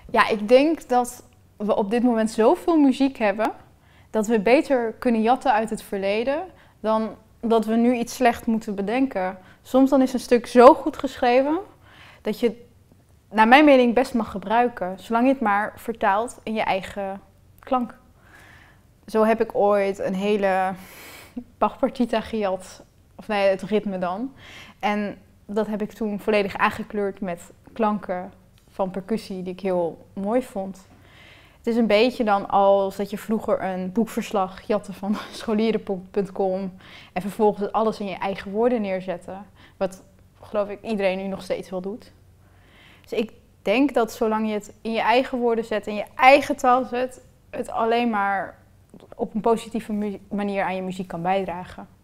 Ja, ik denk dat we op dit moment zoveel muziek hebben dat we beter kunnen jatten uit het verleden dan dat we nu iets slecht moeten bedenken. Soms dan is een stuk zo goed geschreven dat je het, naar mijn mening, best mag gebruiken, zolang je het maar vertaalt in je eigen klank. Zo heb ik ooit een hele Bach-partita gejat, of nee, het ritme dan. En dat heb ik toen volledig aangekleurd met klanken van percussie die ik heel mooi vond. Het is een beetje dan als dat je vroeger een boekverslag jatte van scholieren.com en vervolgens alles in je eigen woorden neerzette. Wat, geloof ik, iedereen nu nog steeds wel doet. Dus ik denk dat zolang je het in je eigen woorden zet, in je eigen taal zet, het alleen maar op een positieve manier aan je muziek kan bijdragen.